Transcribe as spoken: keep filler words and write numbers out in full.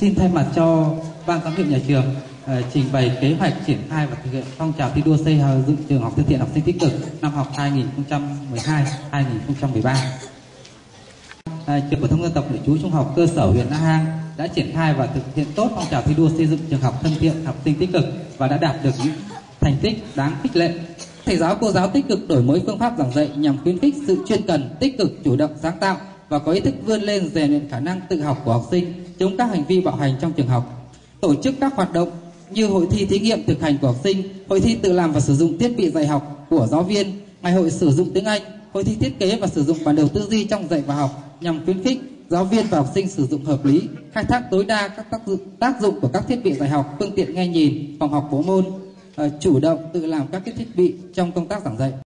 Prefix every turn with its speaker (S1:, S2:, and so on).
S1: Xin thay mặt cho ban giám hiệu nhà trường uh, trình bày kế hoạch triển khai và thực hiện phong trào thi đua xây dựng trường học thân thiện học sinh tích cực năm học hai nghìn không trăm mười hai hai nghìn không trăm mười ba. Uh, trường phổ thông dân tộc nội trú trung học cơ sở huyện Na Hàng đã triển khai và thực hiện tốt phong trào thi đua xây dựng trường học thân thiện học sinh tích cực và đã đạt được những thành tích đáng khích lệ. Thầy giáo cô giáo tích cực đổi mới phương pháp giảng dạy nhằm khuyến khích sự chuyên cần, tích cực, chủ động, sáng tạo và có ý thức vươn lên, rèn luyện khả năng tự học của học sinh, chống các hành vi bạo hành trong trường học. Tổ chức các hoạt động như hội thi thí nghiệm thực hành của học sinh, hội thi tự làm và sử dụng thiết bị dạy học của giáo viên, ngày hội sử dụng tiếng Anh, hội thi thiết kế và sử dụng bản đồ tư duy trong dạy và học nhằm khuyến khích giáo viên và học sinh sử dụng hợp lý, khai thác tối đa các tác dụng, tác dụng của các thiết bị dạy học, phương tiện nghe nhìn, phòng học bộ môn, uh, chủ động tự làm các cái thiết bị trong công tác giảng dạy.